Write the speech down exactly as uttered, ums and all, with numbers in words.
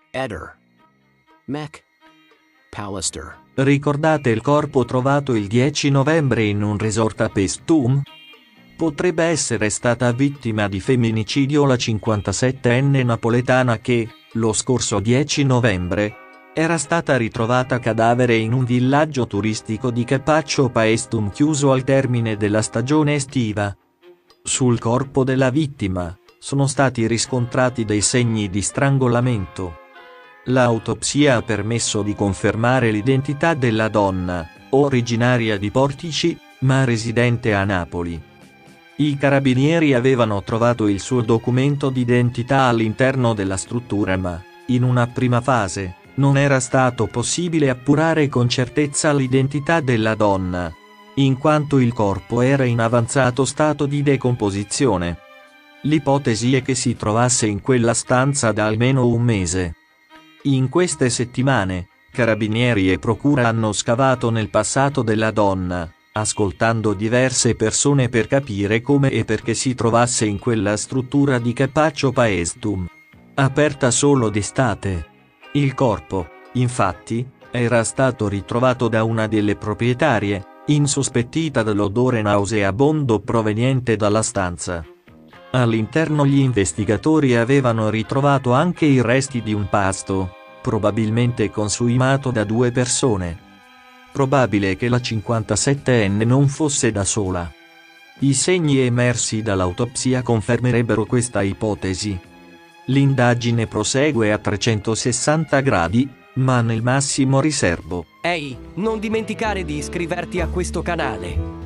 Eder. Mac. Pallister. Ricordate il corpo trovato il dieci novembre in un resort a Paestum? Potrebbe essere stata vittima di femminicidio la cinquantasettenne napoletana che, lo scorso dieci novembre, era stata ritrovata cadavere in un villaggio turistico di Capaccio Paestum chiuso al termine della stagione estiva. Sul corpo della vittima sono stati riscontrati dei segni di strangolamento. L'autopsia ha permesso di confermare l'identità della donna, originaria di Portici, ma residente a Napoli. I carabinieri avevano trovato il suo documento d'identità all'interno della struttura ma, in una prima fase, non era stato possibile appurare con certezza l'identità della donna, in quanto il corpo era in avanzato stato di decomposizione. L'ipotesi è che si trovasse in quella stanza da almeno un mese. In queste settimane, carabinieri e procura hanno scavato nel passato della donna, ascoltando diverse persone per capire come e perché si trovasse in quella struttura di Capaccio Paestum, aperta solo d'estate. Il corpo, infatti, era stato ritrovato da una delle proprietarie, insospettita dell'odore nauseabondo proveniente dalla stanza. All'interno gli investigatori avevano ritrovato anche i resti di un pasto, probabilmente consumato da due persone. Probabile che la cinquantasettenne non fosse da sola. I segni emersi dall'autopsia confermerebbero questa ipotesi. L'indagine prosegue a trecentosessanta gradi, ma nel massimo riservo. Ehi, non dimenticare di iscriverti a questo canale.